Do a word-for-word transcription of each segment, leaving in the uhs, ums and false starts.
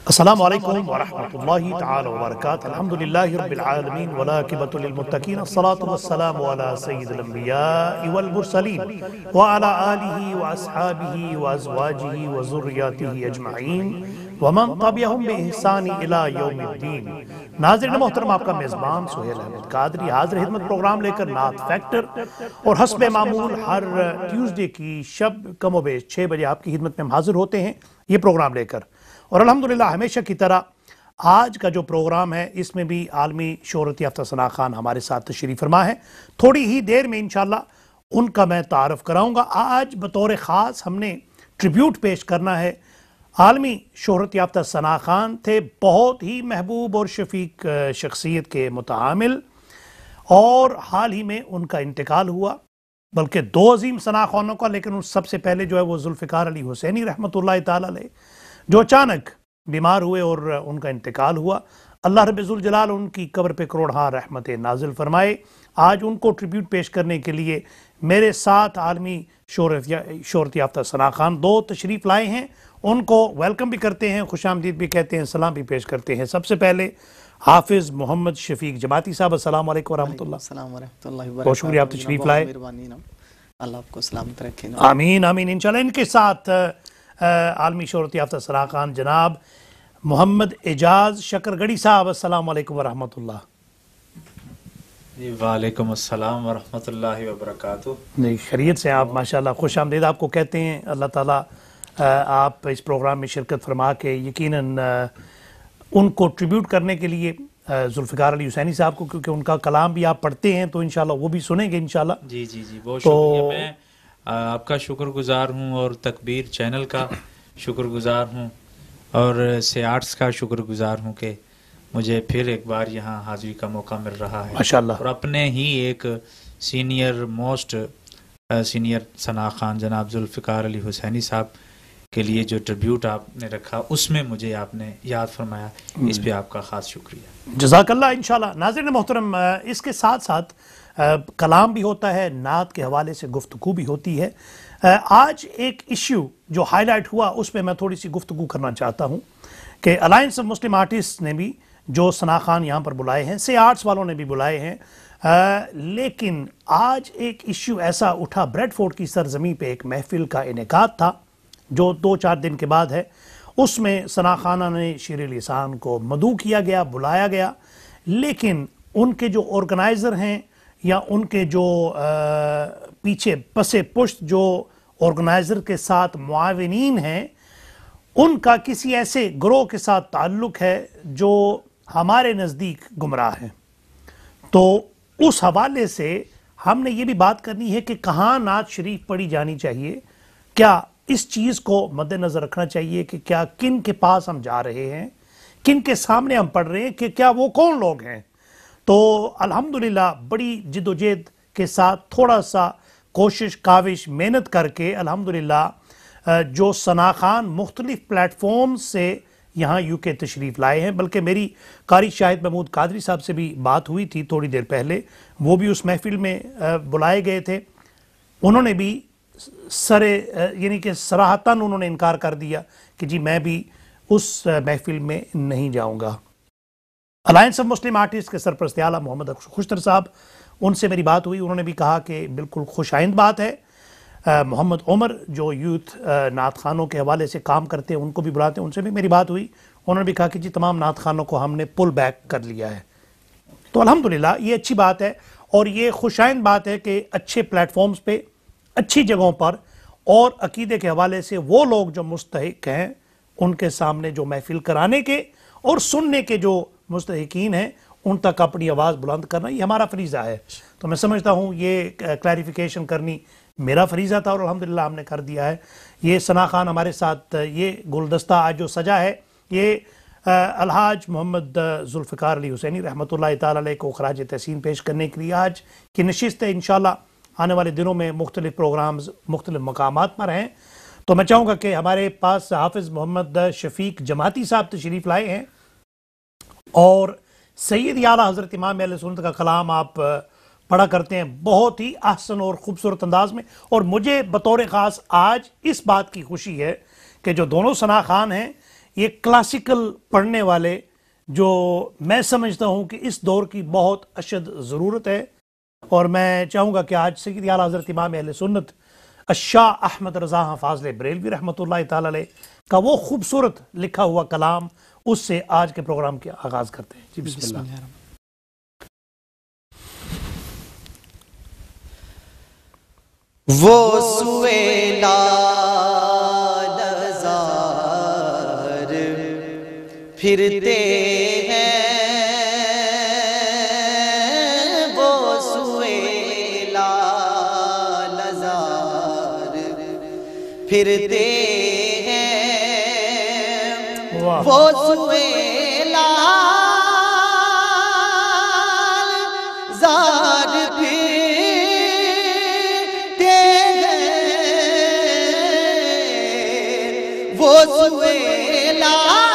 السلام علیکم ورحمۃ اللہ تعالی وبرکاتہ۔ الحمدللہ رب العالمین والعاقبۃ للمتقین، الصلاۃ والسلام علی سید الانبیاء والمرسلین وعلی آلہ واصحابہ وازواجہ وذریاتہ اجمعین ومن تبعہم بإحسان الی یوم الدین۔ ناظرین محترم، آپ کا میزبان سہیل احمد قادری حاضر خدمت پروگرام لے کر نعت فیکٹر، اور حسب معمول ہر ٹیوزڈے کی شب کم و بیش چھ بجے آپ کی خدمت میں ہم حاضر ہوتے ہیں یہ پروگرام لے کر، اور الحمدللہ ہمیشہ کی طرح آج کا جو پروگرام ہے اس میں بھی عالمی شہرت یافتہ ثناء خان ہمارے ساتھ تشریف فرما ہے۔ تھوڑی ہی دیر میں انشاءاللہ ان کا میں تعارف کراؤں گا۔ آج بطور خاص ہم نے ٹریبیوٹ پیش کرنا ہے۔ عالمی شہرت یافتہ ثناء خان تھے بہت ہی محبوب اور شفیق شخصیت کے متعامل، اور حال ہی میں ان کا انتقال ہوا، بلکہ دو عظیم ثناء خانوں کا، لیکن اس سب سے پہلے جو ہے وہ ذوالفقار علی حسینی رحمۃ اللہ تعالی علیہ، جو اچانک بیمار ہوئے اور ان کا انتقال ہوا۔ اللہ رب ذوالجلال ان کی قبر پہ کروڑہا رحمت نازل فرمائے۔ آج ان کو ٹریبیوٹ پیش کرنے کے لیے میرے ساتھ عالمی شہرت یافتہ ثناء خان دو تشریف لائے ہیں۔ ان کو ویلکم بھی کرتے ہیں، خوش آمدید بھی کہتے ہیں، سلام بھی پیش کرتے ہیں۔ سب سے پہلے حافظ محمد شفیق جماعتی صاحب، السلام علیکم ورحمۃ اللہ۔ السلام ورحمۃ اللہ وبرکاتہ۔ بہت شکریہ آپ تشریف لائے۔ اللہ آپ کو سلامت رکھے۔ آمین آمین انشاءاللہ۔ ان کے ساتھ عالمی شہرت یافتہ ثناء خان جناب محمد اعجاز شکرگڑی صاحب، السلام علیکم ورحمۃ اللہ۔ جی وعلیکم السلام ورحمۃ اللہ وبرکاتہ۔ نہیں، خیریت سے آپ ماشاءاللہ، خوش آمدید آپ کو کہتے ہیں۔ اللہ تعالیٰ آپ اس پروگرام میں شرکت فرما کے یقیناً ان کو ٹریبیوٹ کرنے کے لیے ذوالفقار علی حسینی صاحب کو، کیونکہ ان کا کلام بھی آپ پڑھتے ہیں تو انشاءاللہ وہ بھی سنیں گے انشاءاللہ۔ جی جی جی بہت شکریہ، میں آپ کا شکر گزار ہوں، اور تکبیر چینل کا شکر گزار ہوں، اور سی آرٹس کا شکر گزار ہوں کہ مجھے پھر ایک بار یہاں حاضری کا موقع مل رہا ہے، ماشاءاللہ، اور اپنے ہی ایک senior most senior Sana Khan جناب ذوالفقار علی حسینی صاحب کے لیے جو ٹریبیوٹ آپ نے رکھا اس میں مجھے آپ نے یاد فرمایا، اس پہ آپ کا خاص شکریہ۔ جزاک اللہ انشاءاللہ۔ ناظرین محترم، اس کے ساتھ ساتھ کلام بھی ہوتا ہے، نعت کے حوالے سے گفتگو بھی ہوتی ہے۔ آج ایک ایشو جو ہائی لائٹ ہوا اس پہ میں تھوڑی سی گفتگو کرنا چاہتا ہوں کہ الائنس آف مسلم آرٹسٹ نے بھی جو ثناء خان یہاں پر بلائے ہیں، سی آرٹس والوں نے بھی بلائے ہیں، لیکن آج ایک ایشو ایسا اٹھا، بریڈ فورڈ کی سرزمین پہ ایک محفل کا انعقاد تھا جو دو چار دن کے بعد ہے۔ اس میں ثناء خانہ نے شیر لسان کو مدعو کیا گیا، بلایا گیا، لیکن ان کے جو آرگنائزر ہیں یا ان کے جو پیچھے پس پشت جو آرگنائزر کے ساتھ معاونین ہیں، ان کا کسی ایسے گروہ کے ساتھ تعلق ہے جو ہمارے نزدیک گمراہ ہیں۔ تو اس حوالے سے ہم نے یہ بھی بات کرنی ہے کہ کہاں نعت شریف پڑھی جانی چاہیے، کیا اس چیز کو مد نظر رکھنا چاہیے کہ کیا کن کے پاس ہم جا رہے ہیں، کن کے سامنے ہم پڑھ رہے ہیں، کہ کیا وہ کون لوگ ہیں۔ تو الحمدللہ بڑی جد و جہد کے ساتھ تھوڑا سا کوشش کاوش محنت کر کے الحمدللہ جو ثناء خان مختلف پلیٹ فارم سے یہاں یو کے تشریف لائے ہیں، بلکہ میری قاری شاہد محمود قادری صاحب سے بھی بات ہوئی تھی تھوڑی دیر پہلے، وہ بھی اس محفل میں بلائے گئے تھے، انہوں نے بھی سرے یعنی کہ صراحتاً انہوں نے انکار کر دیا کہ جی میں بھی اس محفل میں نہیں جاؤں گا۔ الائنس آف مسلم آرٹسٹ کے سرپرست اعلیٰ محمد خوشتر صاحب، ان سے میری بات ہوئی، انہوں نے بھی کہا کہ بالکل خوش آئند بات ہے۔ محمد عمر جو یوتھ نعت خانوں کے حوالے سے کام کرتے ہیں ان کو بھی بلاتے ہیں، ان سے بھی میری بات ہوئی، انہوں نے بھی کہا کہ جی تمام نعت خانوں کو ہم نے پل بیک کر لیا ہے۔ تو الحمدللہ یہ اچھی بات ہے، اور یہ خوش آئند بات ہے کہ اچھے پلیٹ فارمز پہ، اچھی جگہوں پر، اور عقیدے کے حوالے سے وہ لوگ جو مستحق ہیں ان کے سامنے جو محفل کرانے کے اور سننے کے جو مستحقین ہیں ان تک اپنی آواز بلند کرنا یہ ہمارا فریضہ ہے۔ تو میں سمجھتا ہوں یہ کلیریفیکیشن کرنی میرا فریضہ تھا، اور الحمدللہ ہم نے کر دیا ہے۔ یہ ثناء خان ہمارے ساتھ، یہ گلدستہ آج جو سجا ہے، یہ الحاج محمد ذوالفقار علی حسینی رحمۃ اللہ تعالی علیہ کو خراج تحسین پیش کرنے کے لیے آج کی نشست ہے۔ انشاءاللہ آنے والے دنوں میں مختلف پروگرامز مختلف مقامات پر ہیں، تو میں چاہوں گا کہ ہمارے پاس حافظ محمد شفیق جماعتی صاحب تشریف لائے ہیں، اور سید اعلیٰ حضرت امام اہل سنت کا کلام آپ پڑھا کرتے ہیں بہت ہی احسن اور خوبصورت انداز میں، اور مجھے بطور خاص آج اس بات کی خوشی ہے کہ جو دونوں ثناء خان ہیں یہ کلاسیکل پڑھنے والے جو میں سمجھتا ہوں کہ اس دور کی بہت اشد ضرورت ہے، اور میں چاہوں گا کہ آج سید اعلیٰ حضرت امام اہل سنت الشاہ احمد رضا فاضل بریلوی رحمۃ اللہ تعالی علیہ کا وہ خوبصورت لکھا ہوا کلام، اس سے آج کے پروگرام کے آغاز کرتے ہیں. جی بسم اللہ. وہ سوئے لالزار پھرتے ہیں، وہ سوئے لالزار پھرتے ہیں، وہ سوئے لالزار وہ سوئے لال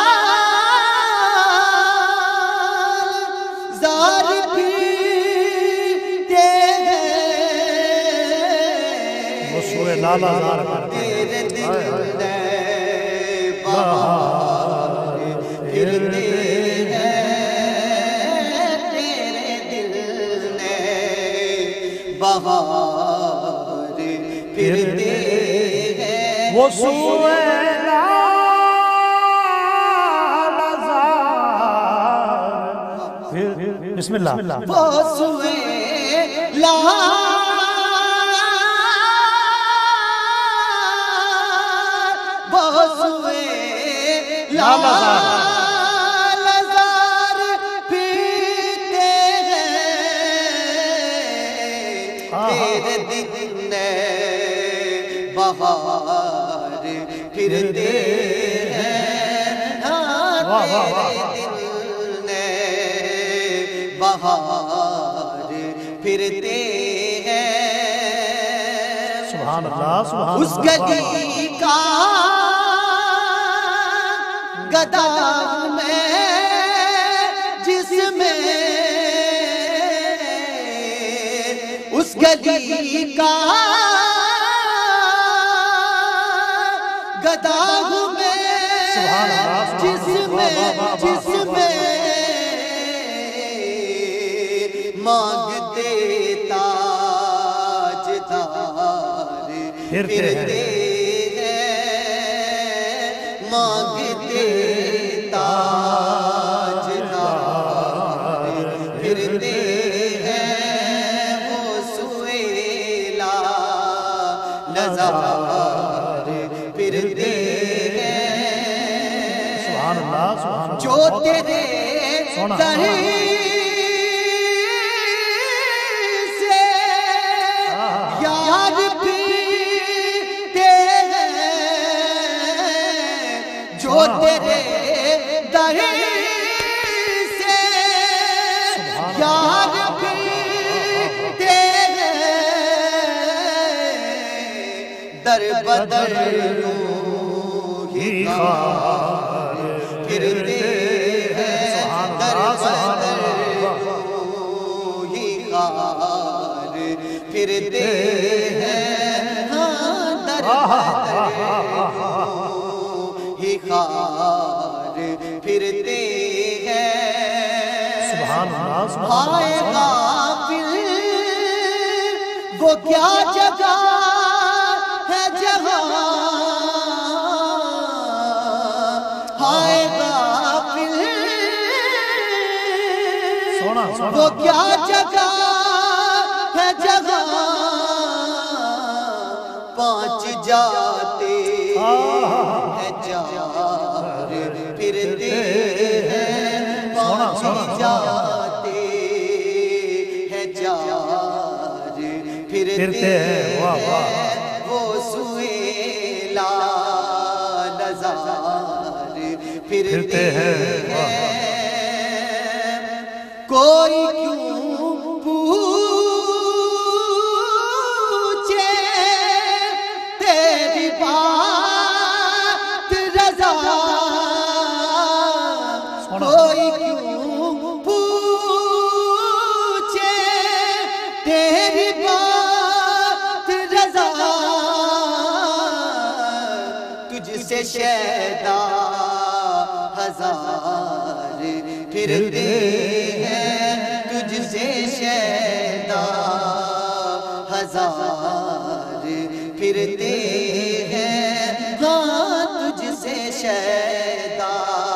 زار پیتے ہیں، وہ سوئے لالا زار تیرے دل نے بہار پھرتے ہیں، تیرے دل نے بہار پھرتے ہیں، وہ سوئے بسم اللہ. وہ سوئے لال وہ سوئے لال زار پیتے ہیں، تیرے دل نے بہار پھرتے ہیں، تیرے دل نے بہار پھرتے ہیں، سبحان اللہ سبحان اس گلی کا گدا میں جس میں، اس گلی کا گدا میں جس میں جس میں مانگتے تاج دار پھرتے ہیں، مانگتے تاج دار پھرتے ہیں، وہ سوئے لالزار پھرتے ہیں، سبحان اللہ سبحان اللہ. جو تیرے در جو تیرے در سے یار پیتے ہیں، در بدر روحی خار پھرتے ہیں، در بدر روحی خار پھرتے ہیں، ہاں در بدر ہی خار پھرتے ہیں، سبحان اللہ سبحان ہائے غافل وہ کیا جگہ ہے جہاں، ہائے غافل وہ کیا جگہ ہے جگہ، پانچ جاتے ہیں جار پھرتے ہیں، پانچ جاتے ہیں جار پھرتے ہیں، وہ سوئے لالزار پھرتے ہیں، کوئی کیوں پوچھے تیری بات رضا، کوئی کیوں پوچھے تیری بات رضا، تجھ سے شیدا ہزار پھرتے ہیں تجھ سے شیدا، ہزار پھرتے ہیں ہاں تجھ سے شیدا،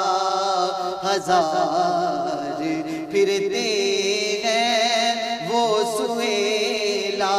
ہزار پھرتے ہیں وہ سویلا،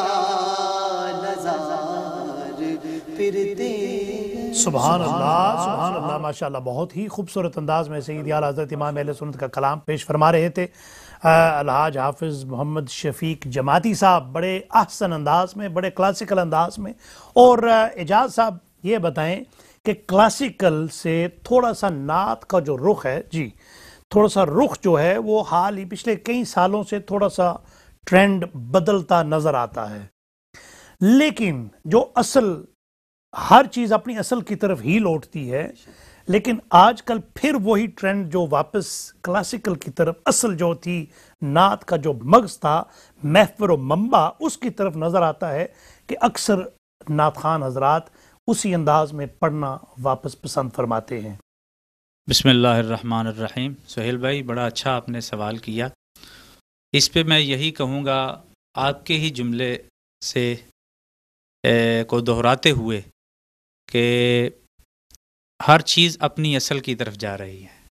ہزار پھرتے ہیں۔ سبحان اللہ، سبحان اللہ، ماشاءاللہ، بہت ہی خوبصورت انداز میں سید اعلیٰ حضرت امام اہل سنت کا کلام پیش فرما رہے تھے الحاج حافظ محمد شفیق جماعتی صاحب، بڑے احسن انداز میں، بڑے کلاسیکل انداز میں۔ اور اعجاز صاحب یہ بتائیں کہ کلاسیکل سے تھوڑا سا نعت کا جو رخ ہے، جی تھوڑا سا رخ جو ہے وہ حال ہی پچھلے کئی سالوں سے تھوڑا سا ٹرینڈ بدلتا نظر آتا ہے، لیکن جو اصل ہر چیز اپنی اصل کی طرف ہی لوٹتی ہے، لیکن آج کل پھر وہی ٹرینڈ جو واپس کلاسیکل کی طرف، اصل جو تھی نعت کا جو مغز تھا، محور و منبع، اس کی طرف نظر آتا ہے کہ اکثر نعت خوان حضرات اسی انداز میں پڑھنا واپس پسند فرماتے ہیں۔ بسم اللہ الرحمن الرحیم۔ سہیل بھائی، بڑا اچھا آپ نے سوال کیا۔ اس پہ میں یہی کہوں گا، آپ کے ہی جملے سے کو دہراتے ہوئے کہ ہر چیز اپنی اصل کی طرف جا رہی ہے،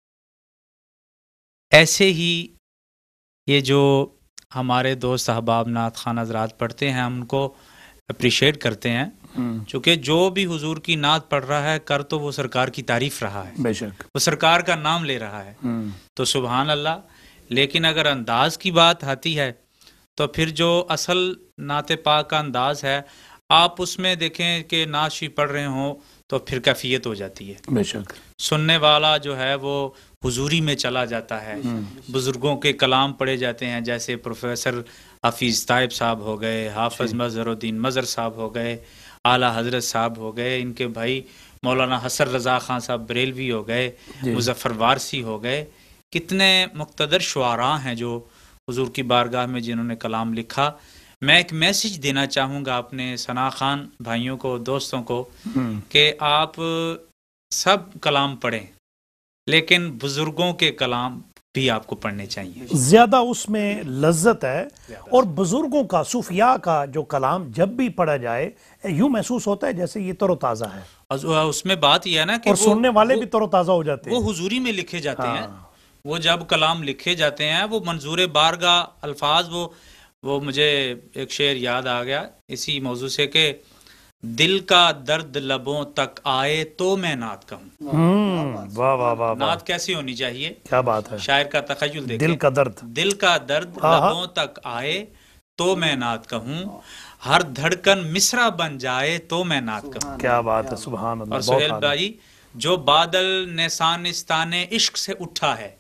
ایسے ہی یہ جو ہمارے دوست احباب نعت خوان حضرات پڑھتے ہیں، ہم ان کو اپریشیٹ کرتے ہیں، چونکہ جو بھی حضور کی نعت پڑھ رہا ہے کر تو وہ سرکار کی تعریف رہا ہے، بے شک وہ سرکار کا نام لے رہا ہے، تو سبحان اللہ۔ لیکن اگر انداز کی بات آتی ہے تو پھر جو اصل نعت پاک کا انداز ہے، آپ اس میں دیکھیں کہ نعت شریف پڑھ رہے ہوں تو پھر کیفیت ہو جاتی ہے، بے شک سننے والا جو ہے وہ حضوری میں چلا جاتا ہے، بزرگوں کے کلام پڑھے جاتے ہیں، جیسے پروفیسر حفیظ طائب صاحب ہو گئے، حافظ مظہر الدین مظہر صاحب ہو گئے، اعلیٰ حضرت صاحب ہو گئے، ان کے بھائی مولانا حسن رضا خان صاحب بریلوی ہو گئے، مظفر وارسی ہو گئے، کتنے مقتدر شعراء ہیں جو حضور کی بارگاہ میں جنہوں نے کلام لکھا۔ میں ایک میسیج دینا چاہوں گا اپنے ثنا خان بھائیوں کو، دوستوں کو، کہ آپ سب کلام پڑھیں، لیکن بزرگوں کے کلام بھی آپ کو پڑھنے چاہیے، زیادہ اس میں لذت ہے، اور بزرگوں کا، صوفیاء کا جو کلام جب بھی پڑھا جائے یوں محسوس ہوتا ہے جیسے یہ تر و تازہ ہے، اس میں بات یہ ہے نا کہ اور سننے والے بھی تر و تازہ ہو جاتے ہیں، وہ حضوری میں لکھے جاتے ہیں، وہ جب کلام لکھے جاتے ہیں وہ منظور بارگاہ الفاظ، وہ وہ مجھے ایک شعر یاد آ گیا اسی موضوع سے کہ دل کا درد لبوں تک آئے تو میں نعت کہوں۔ واہ واہ واہ، نعت کیسی ہونی چاہیے؟ کیا بات ہے، شاعر کا تخیل دیکھیں، دل کا درد، دل کا درد لبوں تک آئے تو میں نعت کہوں، ہر دھڑکن مصرع بن جائے تو میں نعت کہوں۔ کیا بات ہے، سبحان اللہ۔ اور سہیل بھائی، جو بادل نسانستان عشق سے اٹھا ہے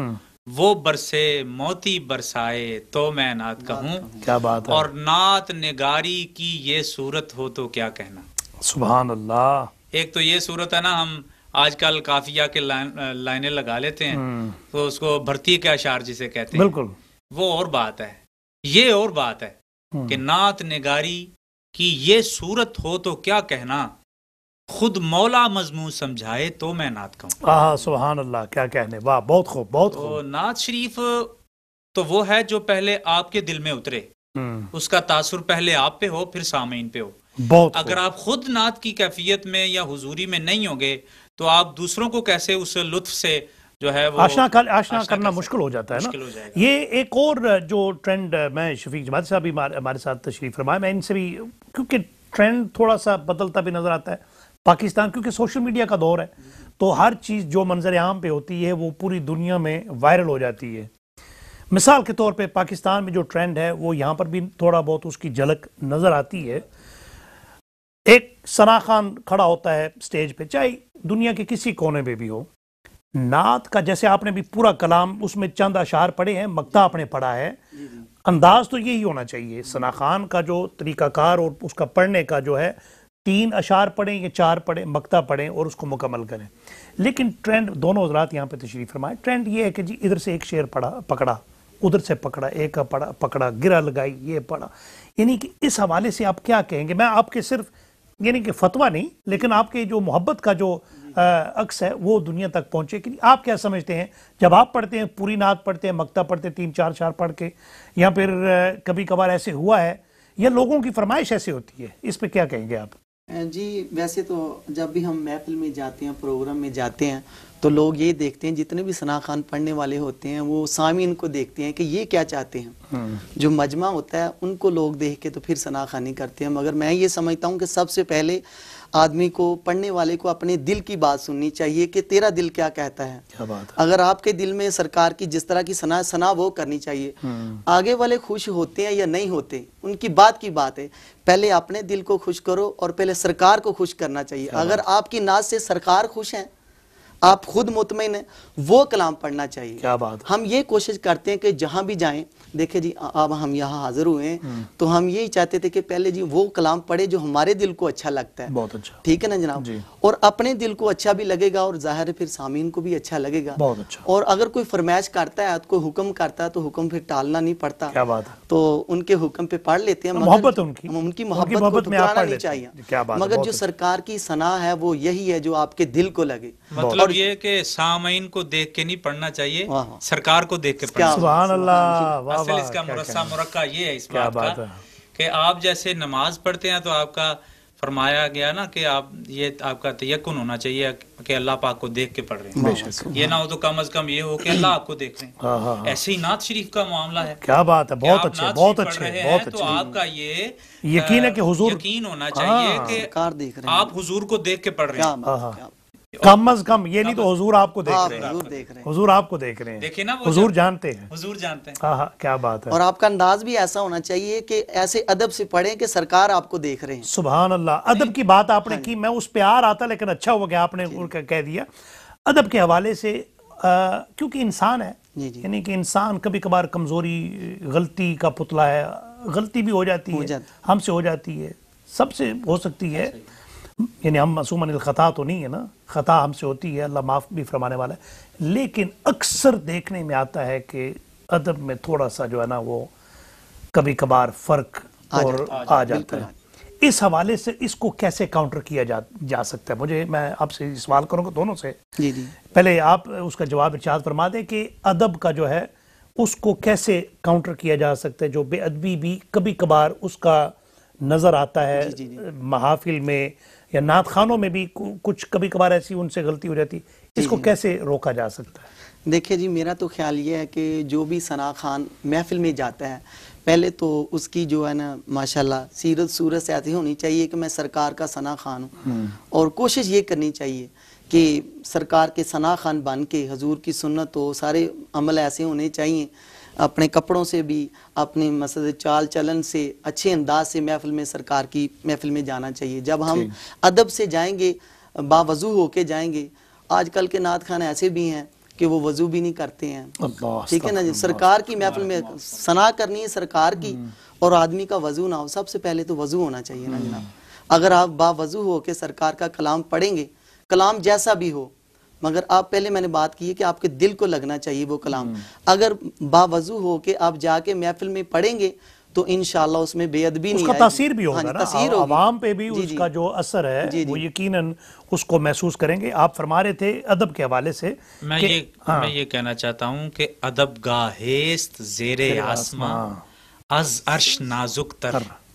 وہ برسے موتی برسائے تو میں نعت کہوں، کیا بات ہے، اور نعت نگاری کی یہ صورت ہو تو کیا کہنا۔ سبحان اللہ۔ ایک تو یہ صورت ہے نا، ہم آج کل قافیہ کے لائنیں لگا لیتے ہیں تو اس کو بھرتی کے اشعار جسے کہتے ہیں، بالکل وہ اور بات ہے، یہ اور بات ہے کہ نعت نگاری کی یہ صورت ہو تو کیا کہنا، خود مولا مضمون سمجھائے تو میں نعت کہوں۔ آہا، سبحان اللہ، کیا کہنے، واہ، بہت خوب، بہت خوب۔ تو نعت شریف تو وہ ہے جو پہلے آپ کے دل میں اترے، اس کا تاثر پہلے آپ پہ ہو پھر سامعین پہ ہو۔ بہت اگر آپ خود نعت کی کیفیت میں یا حضوری میں نہیں ہوں گے تو آپ دوسروں کو کیسے اس لطف سے جو ہے وہ آشنا کر آشنا کرنا مشکل ہو جاتا ہے نا۔ مشکل ہو جائے گا۔ یہ ایک اور جو ٹرینڈ، میں شفیق جماعتی صاحب بھی ہمارے ساتھ تشریف فرمائے، میں ان سے بھی، کیونکہ ٹرینڈ تھوڑا سا بدلتا بھی نظر آتا ہے پاکستان، کیونکہ سوشل میڈیا کا دور ہے تو ہر چیز جو منظر عام پہ ہوتی ہے وہ پوری دنیا میں وائرل ہو جاتی ہے۔ مثال کے طور پہ پاکستان میں جو ٹرینڈ ہے وہ یہاں پر بھی تھوڑا بہت اس کی جھلک نظر آتی ہے۔ ایک ثنا خان کھڑا ہوتا ہے سٹیج پہ، چاہے دنیا کے کسی کونے پہ بھی ہو، نعت کا جیسے آپ نے بھی پورا کلام اس میں چند اشعار پڑھے ہیں، مقطع آپ نے پڑھا ہے، انداز تو یہی ہونا چاہیے ثنا خان کا، جو طریقہ کار اور اس کا پڑھنے کا جو ہے، تین اشعار پڑھیں یا چار پڑھیں، مقطع پڑھیں اور اس کو مکمل کریں۔ لیکن ٹرینڈ، دونوں حضرات یہاں پہ تشریف فرمائے، ٹرینڈ یہ ہے کہ جی ادھر سے ایک شعر پڑھا پکڑا، ادھر سے پکڑا، ایک کا پڑھا پکڑا، گرہ لگائی، یہ پڑھا، یعنی کہ اس حوالے سے آپ کیا کہیں گے؟ میں آپ کے صرف یعنی کہ فتویٰ نہیں، لیکن آپ کے جو محبت کا جو عکس ہے وہ دنیا تک پہنچے کہ آپ کیا سمجھتے ہیں جب آپ پڑھتے ہیں پوری نعت پڑھتے ہیں مکتب پڑھتے ہیں تین چار چار پڑھ کے یا پھر کبھی کبھار ایسے ہوا ہے یا لوگوں کی فرمائش ایسے ہوتی ہے اس پہ کیا کہیں گے آپ؟ جی ویسے تو جب بھی ہم محفل میں جاتے ہیں پروگرام میں جاتے ہیں تو لوگ یہ دیکھتے ہیں جتنے بھی ثنا خوان پڑھنے والے ہوتے ہیں وہ سامعین کو دیکھتے ہیں کہ یہ کیا چاہتے ہیں. جو مجمع ہوتا ہے ان کو لوگ دیکھ کے تو پھر ثنا خوانی کرتے ہیں. مگر میں یہ سمجھتا ہوں کہ سب سے پہلے آدمی کو پڑھنے والے کو اپنے دل کی بات سننی چاہیے کہ تیرا دل کیا کہتا ہے. کیا بات ہے. اگر آپ کے دل میں سرکار کی جس طرح کی ثنا ثنا وہ کرنی چاہیے. آگے والے خوش ہوتے ہیں یا نہیں ہوتے ان کی بات کی بات ہے. پہلے اپنے دل کو خوش کرو اور پہلے سرکار کو خوش کرنا چاہیے. اگر آپ کی ناز سے سرکار خوش ہیں آپ خود مطمئن ہیں وہ کلام پڑھنا چاہیے. کیا بات. ہم یہ کوشش کرتے ہیں کہ جہاں بھی جائیں دیکھیں جی اب ہم یہاں حاضر ہوئے ہیں تو ہم یہی چاہتے تھے کہ پہلے جی وہ کلام پڑھے جو ہمارے دل کو اچھا لگتا ہے. بہت اچھا. ٹھیک ہے نا جناب. اور اپنے دل کو اچھا بھی لگے گا اور ظاہر ہے پھر سامعین کو بھی اچھا لگے گا. بہت اچھا. اور اگر کوئی فرمائش کرتا ہے کوئی حکم کرتا ہے تو حکم پھر ٹالنا نہیں پڑتا. کیا بات ہے. تو ان کے حکم پہ پڑھ لیتے ہیں. محبت ان کی ان کی محبت کو ٹکرانا نہیں چاہیے. مگر جو سرکار کی ثنا ہے وہ یہی ہے جو آپ کے دل کو لگے. مطلب یہ کہ سامعین کو دیکھ کے نہیں پڑھنا چاہیے سرکار کو دیکھ کے پڑھنا. سبحان اللہ. اصل اس کا مرصع مرقع یہ ہے اس بات کا کہ آپ جیسے نماز پڑھتے ہیں تو آپ کا فرمایا گیا نا کہ آپ یہ آپ کا تیقن ہونا چاہیے کہ اللہ پاک کو دیکھ کے پڑھ رہے ہیں. یہ نہ ہو تو کم از کم یہ ہو کہ اللہ آپ کو دیکھ رہے ہیں. ایسے ہی نعت شریف کا معاملہ ہے. کیا بات ہے. بہت اچھے بہت اچھے بہت اچھے. تو آپ کا یہ یقین ہے کہ حضور یقین ہونا چاہیے کہ آپ حضور کو دیکھ کے پڑھ رہے ہیں. کم از کم یہ نہیں تو حضور آپ کو دیکھ رہے ہیں. حضور آپ کو دیکھ رہے ہیں. دیکھیں نا حضور جانتے ہیں. حضور جانتے ہیں. ہاں ہاں کیا بات ہے. اور آپ کا انداز بھی ایسا ہونا چاہیے کہ ایسے ادب سے پڑھیں کہ سرکار آپ کو دیکھ رہے ہیں. سبحان اللہ. ادب کی بات آپ نے کی میں اس پہ آ رہا تھا لیکن اچھا ہوا کہ آپ نے کہہ دیا. ادب کے حوالے سے کیونکہ انسان ہے یعنی کہ انسان کبھی کبھار کمزوری غلطی کا پتلا ہے. غلطی بھی ہو جاتی ہے ہم سے ہو جاتی ہے سب سے ہو سکتی ہے. یعنی ہم معصوم عن الخطا تو نہیں ہے نا. خطا ہم سے ہوتی ہے اللہ معاف بھی فرمانے والا ہے. لیکن اکثر دیکھنے میں آتا ہے کہ ادب میں تھوڑا سا جو ہے نا وہ کبھی کبھار فرق اور آ جاتا ہے. اس حوالے سے اس کو کیسے کاؤنٹر کیا جا جا سکتا ہے. مجھے میں آپ سے سوال کروں گا دونوں سے. جی جی پہلے آپ اس کا جواب ارشاد فرما دیں کہ ادب کا جو ہے اس کو کیسے کاؤنٹر کیا جا سکتا ہے جو بے ادبی بھی کبھی کبھار اس کا نظر آتا ہے محافل میں یا نعت خانوں میں بھی کچھ کبھی کبھار ایسی ان سے غلطی ہو جاتی. اس کو کیسے روکا جا سکتا ہے؟ دیکھیں جی میرا تو خیال یہ ہے کہ جو بھی ثنا خوان محفل میں جاتا ہے پہلے تو اس کی جو ہے نا ماشاءاللہ سیرت صورت سے ایسی ہونی چاہیے کہ میں سرکار کا ثنا خوان ہوں. اور کوشش یہ کرنی چاہیے کہ سرکار کے ثنا خوان بن کے حضور کی سنت ہو سارے عمل ایسے ہونے چاہیے. اپنے کپڑوں سے بھی اپنے مثلا چال چلن سے اچھے انداز سے محفل میں سرکار کی محفل میں جانا چاہیے. جب ہم ادب سے جائیں گے باوضو ہو کے جائیں گے. آج کل کے نعت خوان ایسے بھی ہیں کہ وہ وضو بھی نہیں کرتے ہیں. ٹھیک ہے نا جی. سرکار کی محفل میں ثنا کرنی ہے سرکار کی اور آدمی کا وضو نہ ہو. سب سے پہلے تو وضو ہونا چاہیے نا جناب. اگر آپ باوضو ہو کے سرکار کا کلام پڑھیں گے کلام جیسا بھی ہو مگر آپ پہلے میں نے بات کی ہے کہ آپ کے دل کو لگنا چاہیے وہ کلام. اگر باوضو ہو کے آپ جا کے محفل میں پڑھیں گے تو انشاءاللہ اس میں بے ادبی نہیں آئے گی. اس کا تاثیر بھی ہوگا نا عوام پہ بھی اس کا جو اثر ہے وہ یقیناً اس کو محسوس کریں گے. آپ فرما رہے تھے ادب کے حوالے سے میں یہ میں یہ کہنا چاہتا ہوں کہ ادب گاہست زیر آسماں از عرش نازک تر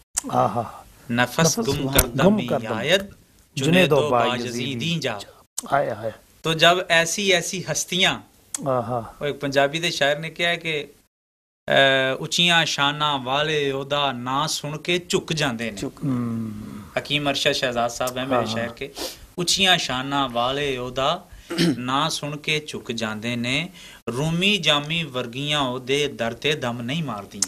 نفس گم کردم یاید جنید و بایزیدیں جا. تو جب ایسی ایسی ہستیاں ایک پنجابی دے شاعر نے کیا ہے کہ اچیاں شاناں والے عہدہ نہ سن کے چک جاندے نے. حکیم ارشد شہزاد صاحب ہیں میرے شہر کے. اچیاں شاناں والے عہدہ نہ سن کے چک جاندے نے رومی جامی ورگیاں عہدے درتے دم نہیں ماردی.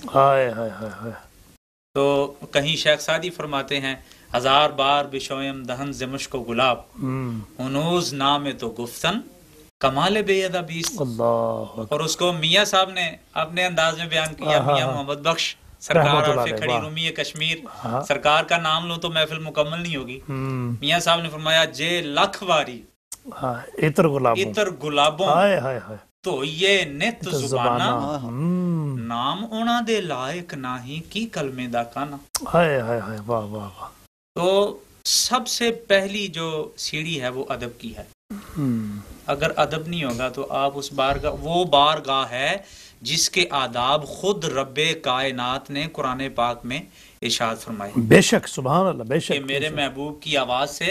تو کہیں شیخ سعدی فرماتے ہیں ہزار بار بشویم دہن زمشق و گلاب انوز نام تو گفتن کمال بے ادبیست. اور اس کو میاں صاحب نے اپنے انداز میں بیان کیا. میاں محمد بخش سرکار عرف کھڑی رومی کشمیر. سرکار کا نام لو تو محفل مکمل نہیں ہوگی. میاں صاحب نے فرمایا جے لکھ واری اتر گلابوں تو یہ نت زبانہ نام اونا دے لائق نہیں کی کلمے دا کانا. تو سب سے پہلی جو سیڑھی ہے وہ ادب کی ہے. اگر ادب نہیں ہوگا تو آپ اس بارگاہ، وہ بارگاہ ہے جس کے آداب خود رب کائنات نے قرآن پاک میں ارشاد فرمائے. بے شک، سبحان اللہ، بے شک کہ میرے محبوب کی آواز سے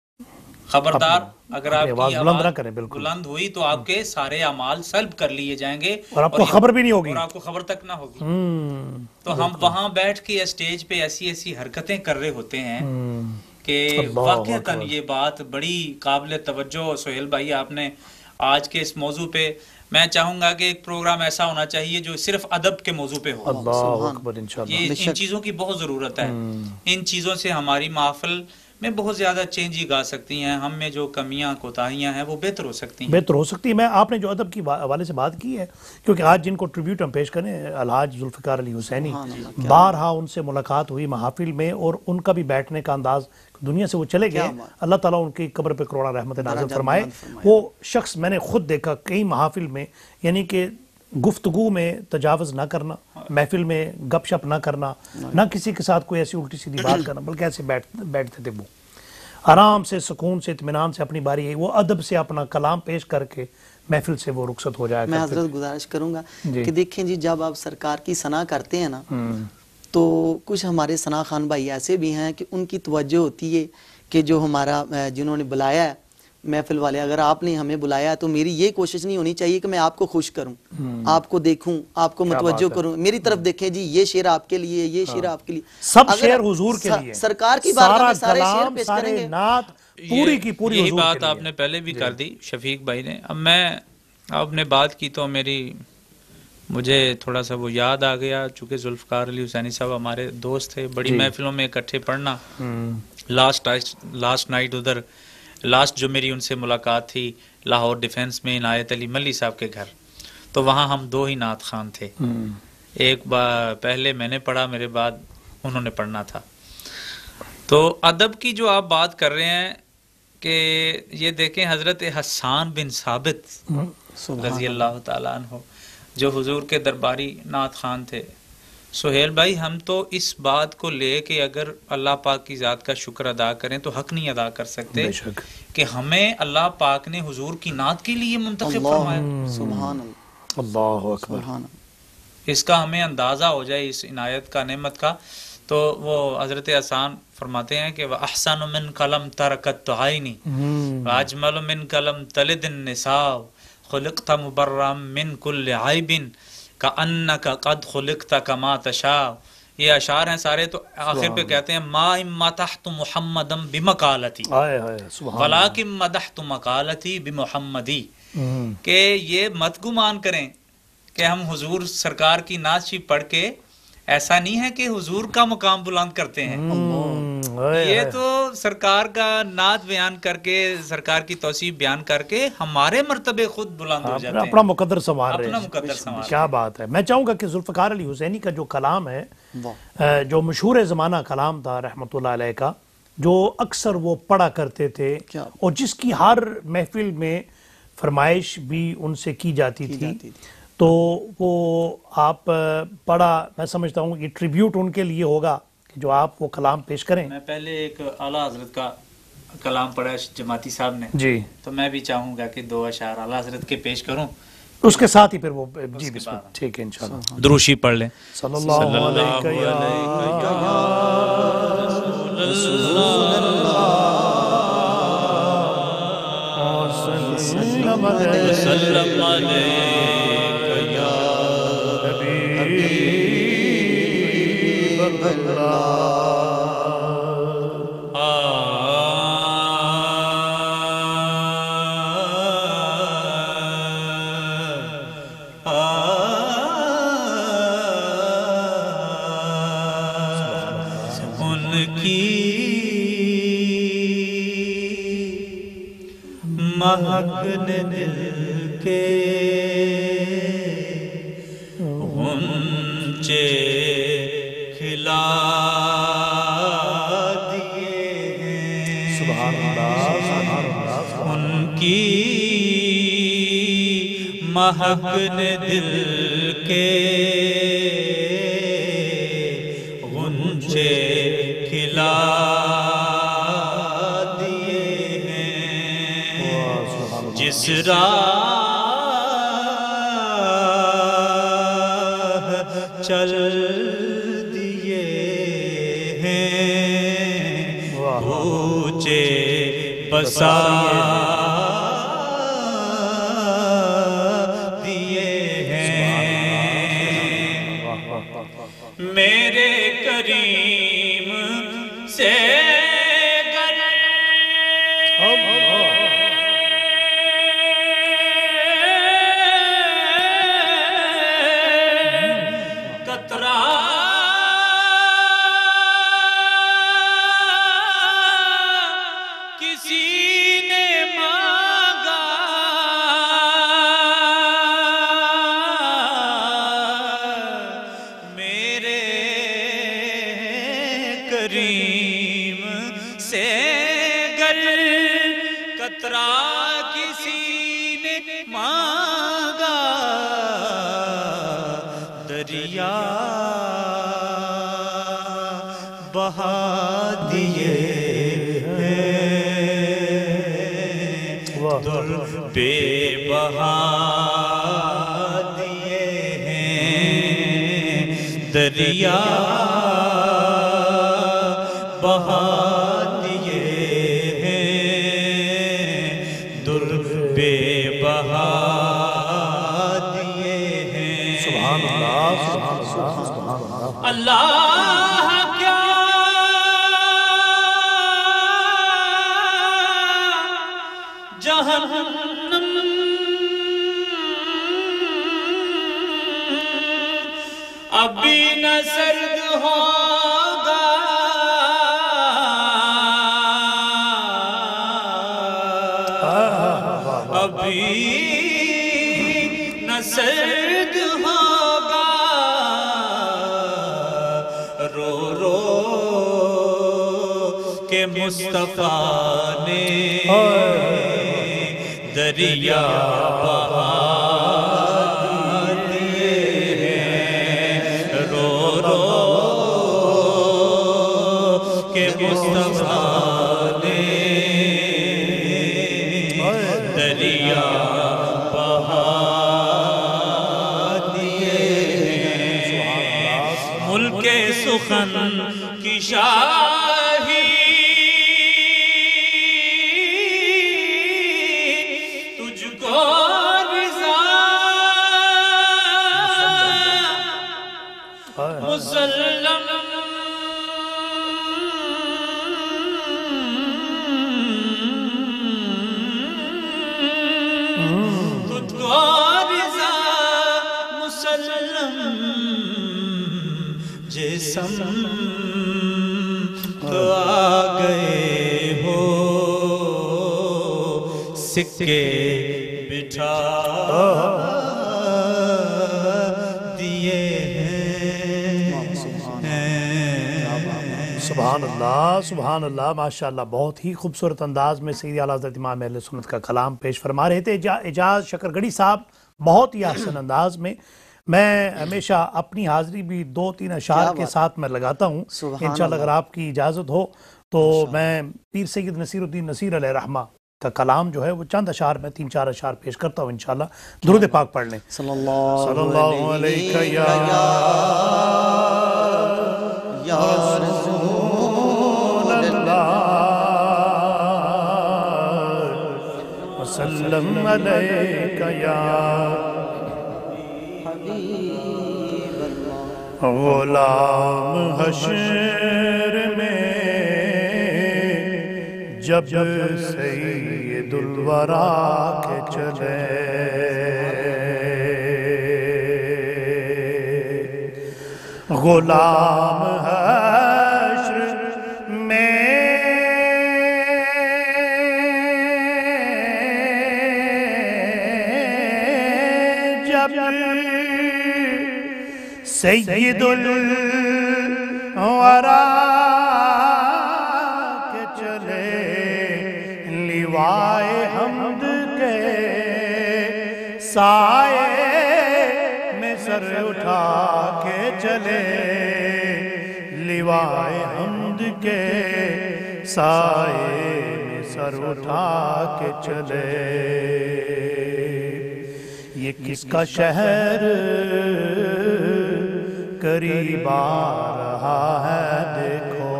خبردار، اگر آپ آواز کی بلند نہ آواز کریں، بالکل بلند ہوئی تو آپ کے سارے اعمال سلب کر لیے جائیں گے اور آپ کو خبر بھی نہیں ہوگی، اور آپ کو خبر تک نہ ہوگی. ہوں تو ہم وہاں بیٹھ کے اسٹیج پہ ایسی ایسی حرکتیں کر رہے ہوتے ہیں کہ واقعتاً یہ بات بڑی قابل توجہ. سہیل بھائی، آپ نے آج کے اس موضوع پہ، میں چاہوں گا کہ ایک پروگرام ایسا ہونا چاہیے جو صرف ادب کے موضوع پہ ہو. اللہ اکبر، انشاءاللہ. یہ ان چیزوں کی بہت ضرورت ہے. ان چیزوں سے ہماری محفل میں بہت زیادہ چینجنگ آ سکتی ہیں، ہم میں جو کمیاں کوتاہیاں ہیں وہ بہتر ہو سکتی ہیں. بہتر ہو سکتی ہے. میں آپ نے جو ادب کی حوالے سے بات کی ہے، کیونکہ آج جن کو ٹریبیوٹ ہم پیش کریں، الحاج ذوالفقار علی حسینی، بارہا ان سے ملاقات ہوئی محافل میں، اور ان کا بھی بیٹھنے کا انداز، دنیا سے وہ چلے گئے، اللہ تعالیٰ ان کی قبر پہ کروڑا رحمت نازل فرمائے. وہ شخص میں نے خود دیکھا کئی محافل میں، یعنی کہ گفتگو میں تجاوز نہ کرنا، محفل میں گپ شپ نہ کرنا، نہ کسی کے ساتھ کوئی ایسی الٹی سیدھی بات کرنا، بلکہ ایسے بیٹھ بیٹھتے تھے. وہ آرام سے، سکون سے، اطمینان سے اپنی باری ہے، وہ ادب سے اپنا کلام پیش کر کے محفل سے وہ رخصت ہو جائے. میں حضرت گزارش کروں گا کہ دیکھیں جی، جب آپ سرکار کی ثنا کرتے ہیں نا، تو کچھ ہمارے ثنا خان بھائی ایسے بھی ہیں کہ ان کی توجہ ہوتی ہے کہ جو ہمارا جنہوں نے بلایا ہے محفل والے، اگر آپ نے ہمیں بلایا ہے تو میری یہ کوشش نہیں ہونی چاہیے کہ میں آپ کو خوش کروں، آپ کو دیکھوں، آپ کو متوجہ کروں، میری طرف دیکھیں جی یہ شعر آپ کے لیے، یہ شعر آپ کے لیے. سب شعر حضور کے لیے، سرکار کی بارگاہ میں سارے شعر پیش کریں گے. نعت پوری کی پوری یہی حضور کے بات لیے. آپ نے پہلے بھی کر دی شفیق بھائی نے. اب میں، آپ نے بات کی تو میری، مجھے تھوڑا سا وہ یاد آ گیا، چونکہ ذوالفقار علی حسینی صاحب ہمارے دوست تھے، بڑی محفلوں میں اکٹھے پڑھنا. لاسٹ لاسٹ نائٹ ادھر، لاسٹ جو میری ان سے ملاقات تھی لاہور ڈیفنس میں عنایت علی ملی صاحب کے گھر، تو وہاں ہم دو ہی نعت خان تھے. ایک بار پہلے میں نے پڑھا، میرے بعد انہوں نے پڑھنا تھا. تو ادب کی جو آپ بات کر رہے ہیں، کہ یہ دیکھیں حضرت حسان بن ثابت رضی اللہ تعالیٰ عنہ جو حضور کے درباری نعت خان تھے. سہیل بھائی، ہم تو اس بات کو لے کے اگر اللہ پاک کی ذات کا شکر ادا کریں تو حق نہیں ادا کر سکتے کہ ہمیں اللہ پاک نے حضور کی نعت کے لیے منتخب فرمایا. سبحان اللہ اکبر. اس کا ہمیں اندازہ ہو جائے اس عنایت کا، نعمت کا. تو وہ حضرت حسان فرماتے ہیں کہ وَأَحْسَنُ مِنْ قَلَمْ تَرَكَتْ عَيْنِي وَأَجْمَلُ مِنْ قَلَمْ تَلِدِ النِّسَاءُ خُلِقْتَ مُبَرًّا مِنْ كُلِّ عَيْبٍ كَأَنَّكَ قَدْ خُلِقْتَ كَمَا تَشَاءُ. یہ اشعار ہیں سارے. تو آخر پہ کہتے ہیں مَا إِن مَدَحْتُ مُحَمَّدًا بِمَقَالَتِي وَلَكِن مَدَحْتُ مَقَالَتِي بِمُحَمَّدِي. کہ یہ مت گمان کریں کہ ہم حضور سرکار کی نعت شریف پڑھ کے، ایسا نہیں ہے کہ حضور کا مقام بلند کرتے ہیں، یہ تو سرکار کا نعت بیان کر کے، سرکار کی توصیف بیان کر کے ہمارے مرتبے خود بلند ہو جاتے ہیں، اپنا مقدر سنوار رہے اپنا ہیں. مقدر سنوار. کیا بات ہے. میں چاہوں گا کہ ذوالفقار علی حسینی کا جو کلام ہے، جو مشہور زمانہ کلام تھا رحمۃ اللہ علیہ کا، جو اکثر وہ پڑھا کرتے تھے اور جس کی ہر محفل میں فرمائش بھی ان سے کی جاتی تھی، تو وہ آپ پڑھا، میں سمجھتا ہوں یہ ٹریبیوٹ ان کے لیے ہوگا کہ جو آپ وہ کلام پیش کریں. میں پہلے ایک اعلیٰ حضرت کا کلام پڑھا جماعتی صاحب نے، جی، تو میں بھی چاہوں گا کہ دو اشعار اعلیٰ حضرت کے پیش کروں، اس کے ساتھ ہی پھر وہ جی بسم اللہ. ٹھیک ہے انشاءاللہ. دروشی پڑھ لیں. صلی اللہ علیہ یا رسول وسلم علیک یا حبیب اللہ. مہک نے دل کے غنچے کھلا دیے ہیں، سبحان اللہ، سبحان اللہ. ان کی مہک نے دل کے غنچے کھلا جس راہ چل دیے ہیں اونچے بسا دیے ہیں میرے کریم سے کریم سے گر قطرہ کسی نے مانگا دریا بہا دیے در بے بہا دیے ہیں دریا بہا دیے ہیں در بے بہا دیے ہیں سبحان اللہ سبحان اللہ سبحان اللہ اللہ کیا جہنم ابھی نہ سرد ہوگا ابھی نہ سرد ہوگا رو رو کے مصطفیٰ نے دریا بہا دیے ہیں رو رو کے مصطفیٰ نے دریا بہا دیے ہیں ملک سخن کی شاہی تجھ کو رضا مسلم تجھ کو رضا مسلم جسم تو آ گئے ہو سکے بٹھا دیے ہیں سبحان اللہ سبحان اللہ ماشاءاللہ بہت ہی خوبصورت انداز میں سید اعلیٰ حضرت امام اہل سنت کا کلام پیش فرما رہے تھے اعجاز شکرگڑھی صاحب بہت ہی احسن انداز میں میں ہمیشہ اپنی حاضری بھی دو تین اشعار کے ساتھ میں لگاتا ہوں انشاءاللہ اگر آپ کی اجازت ہو تو میں پیر سید نصیر الدین نصیر علیہ رحمہ کا کلام جو ہے وہ چند اشعار میں تین چار اشعار پیش کرتا ہوں انشاءاللہ درود پاک پڑھ لیں صلی اللہ صلی اللہ علیہ یا یا رسول اللہ وسلم علیک یا حبیب اللہ غلام حشر میں جب سید الورا کے چلے غلام حشر میں جب سید الورا کے چلے لیوائے حمد کے سائے میں سر اٹھا کے چلے لیوائے حمد کے سائے میں سر سر اٹھا کے چلے، یہ کس کا شہر قریب آ رہا ہے دیکھو،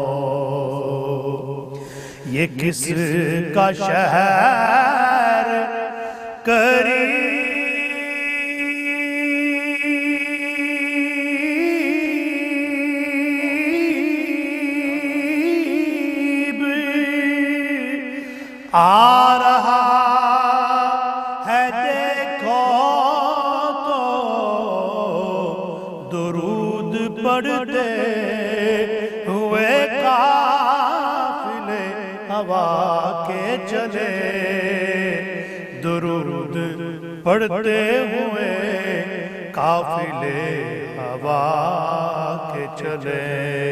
یہ کس کا شہر قریب آ رہا ہے دیکھو تو، درود پڑھتے ہوئے قافلے ہوا کے چلے، درود پڑھتے ہوئے قافلے ہوا کے چلے،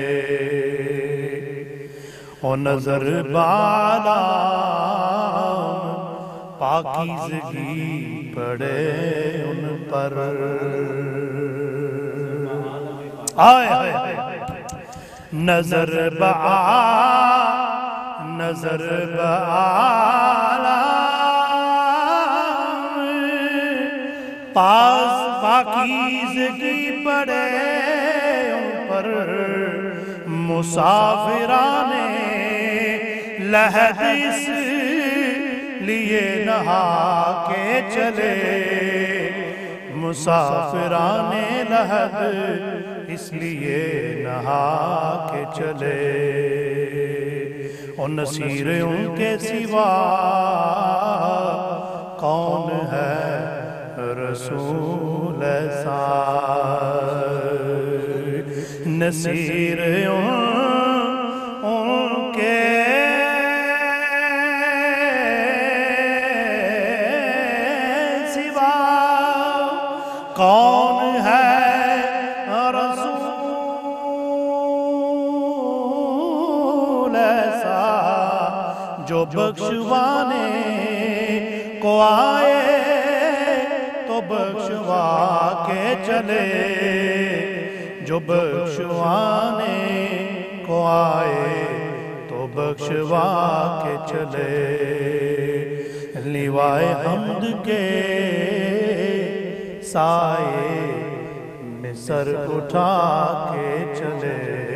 او نظر بالا پاکیزگی پڑے ان پر، آئے آئے نظر بالا نظر بالا پاس پاکیزگی پڑے ان پر، مسافران لحد اس لیے نہا کے چلے، مسافران لحد اس لیے نہا کے چلے، اور نصیر ان کے سوا کون ہے رسول ایسا، نصیر ان کے کون ہے رسول ایسا، جو بخشوانے کو آئے تو بخشوا کے چلے، جو بخشوانے کو آئے تو بخشوا کے چلے، لیوائے حمد کے سائے میں سر اٹھا کے چلے۔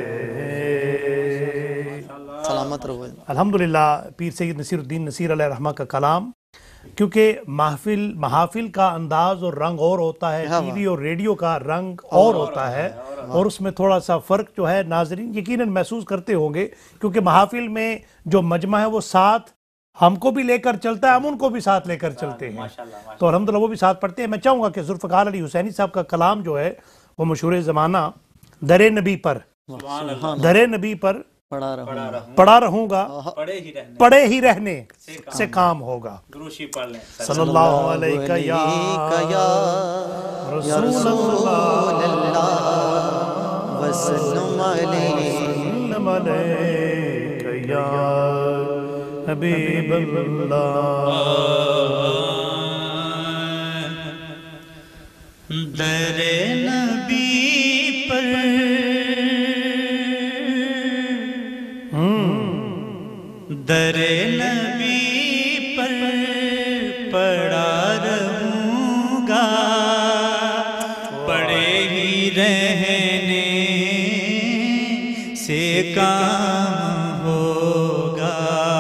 سلامت رہو۔ الحمدللہ پیر سید نصیر الدین نصیر علیہ رحمہ کا کلام، کیونکہ محفل محافل کا انداز اور رنگ اور ہوتا ہے، ٹی وی اور ریڈیو کا رنگ اور ہوتا ہے، اور اس میں تھوڑا سا فرق جو ہے ناظرین یقیناً محسوس کرتے ہوں گے، کیونکہ محافل میں جو مجمع ہے وہ ساتھ ہم کو بھی لے کر چلتا ہے، ہم ان کو بھی ساتھ لے کر چلتے ہیں، تو الحمدللہ وہ بھی ساتھ پڑھتے ہیں۔ میں چاہوں گا کہ ذوالفقار علی حسینی صاحب کا کلام جو ہے وہ مشہور زمانہ در نبی پر در نبی پر پڑھا رہوں گا، پڑھے ہی رہنے سے کام ہوگا، صلی اللہ علیہ یا رسول اللہ وسلم علیہ یا حبیب اللہ۔ در نبی پر در نبی پر پڑھا رہوں گا، پڑھے ہی رہنے سے کام ہوگا،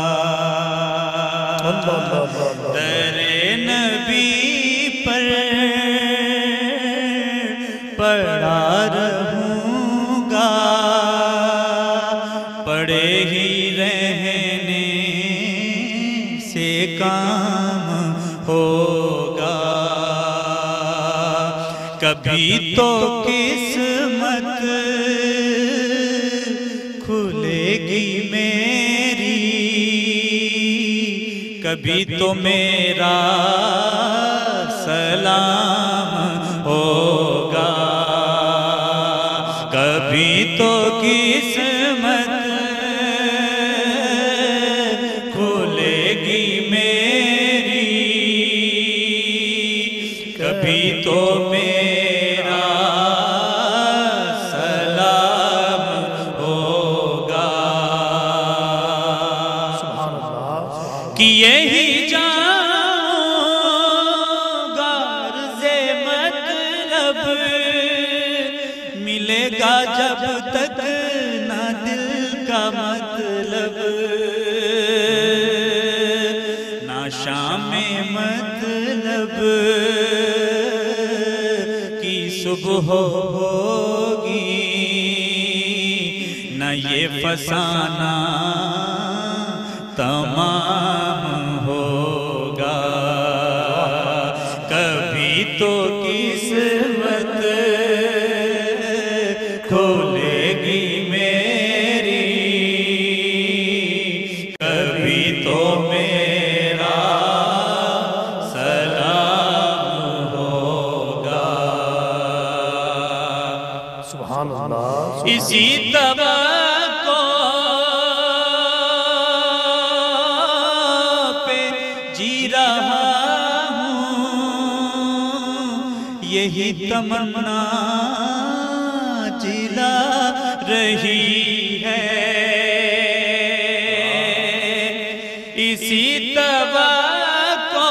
در نبی پر پڑھا رہوں گا، پڑھے ہی رہنے سے کام ہوگا، کبھی تو قسمت کھلے گی میری، کبھی تو میرا سلام ہوگا، کبھی تو قسمت کھلے گی میری، کبھی تو میرا سلام ہوگا۔ سبحان اللہ شام مطلب کی صبح ہوگی، نہ یہ فسانہ تمام ہوگا، کبھی تو قسمت کھولے گی میری، کبھی تو میرا سلام ہوگا۔ سبحان اللہ۔ اسی طبع کو پہ جی رہا ہوں، یہی تمنا جلا رہی ہے، اسی طبع کو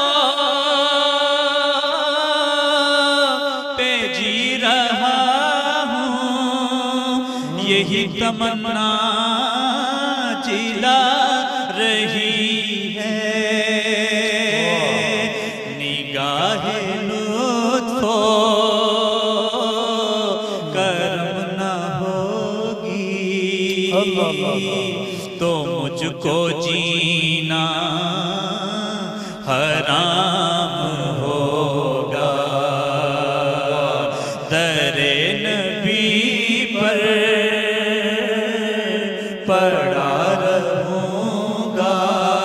پہ جی رہا ہوں، یہی تمنا جلا رہی ہے، نگاہ لطف و کرم نہ ہوگی تو مجھ کو جینا حرام ہوگا، در نبی پر پڑا رہوں گا،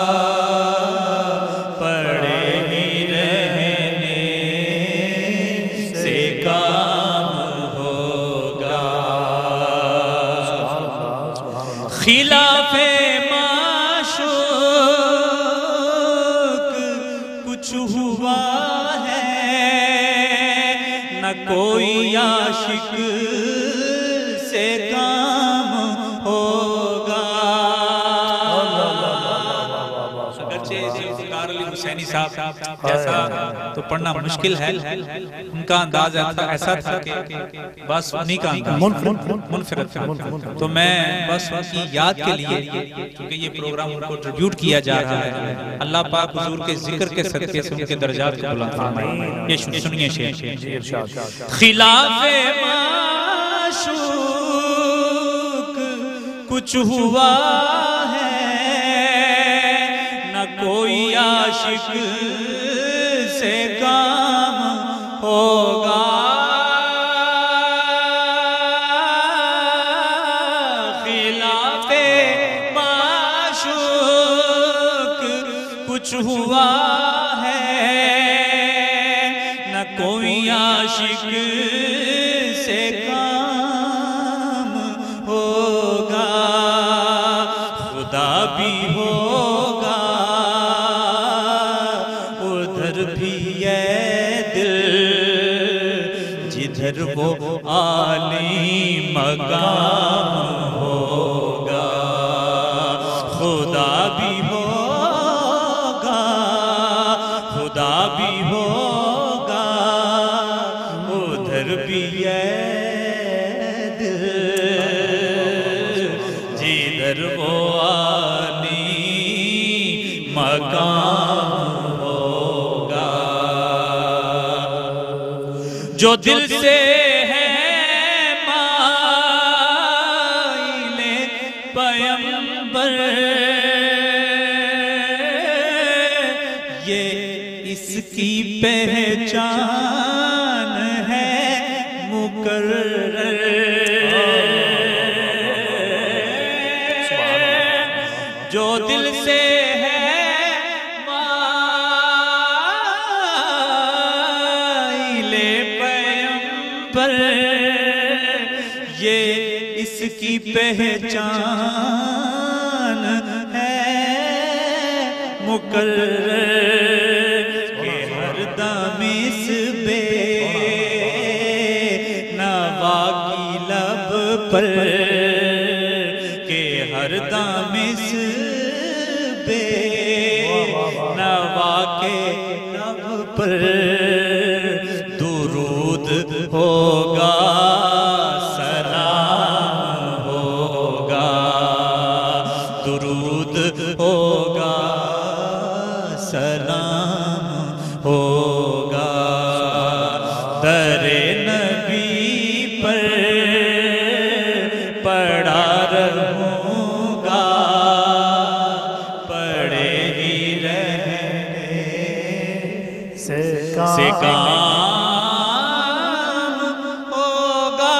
پڑے ہی رہنے سے کام ہوگا، خلاف معشوق کچھ ہوا ہے، نہ کوئی عاشق سے کام ہوگا، اگرچہ ذوالفقار علی حسینی صاحب جیسا تو پڑھنا مشکل ہے، ان کا انداز ایسا تھا کہ بس انہی کا انداز منفرد تھا، تو میں بس ان کی یاد کے لیے، کیونکہ یہ پروگرام ان کو ٹریبیوٹ کیا جا رہا ہے، اللہ پاک حضور کے ذکر کے صدقے سے ان کے درجات کو بلند فرمائے، یہ سنیے شیخ۔ خلاف معشوق کچھ ہوا ہے، نہ کوئی عاشق سے کام ہوگا، خلاف معشوق کچھ ہوا ہے، نہ کوئی عاشق سے کام ہوگا، خدا بھی ہوگا ادھر بھی ہے دل، جدھر وہ عالی مقام ہوگا، خدا بھی ہوگا، خدا بھی ہوگا ادھر بھی ہے دل، جدھر وہ عالی مقام ہوگا، جو دل سے ہے مائل پیمبر، یہ اس کی پہچان ہے مقرر، جو دل سے ہے مائل پیمبر، یہ اس کی پہچان ہے مقرر، کہ ہر دم اس بے نوا کی لب پر، کہ ہر دم اس بے نوا کے لب پر درود ہوگا، سلام ہوگا، درود ہوگا، سلام ہوگا در نبی پر پڑا رہوں گا پڑے ہی رہنے سے سے کام ہوگا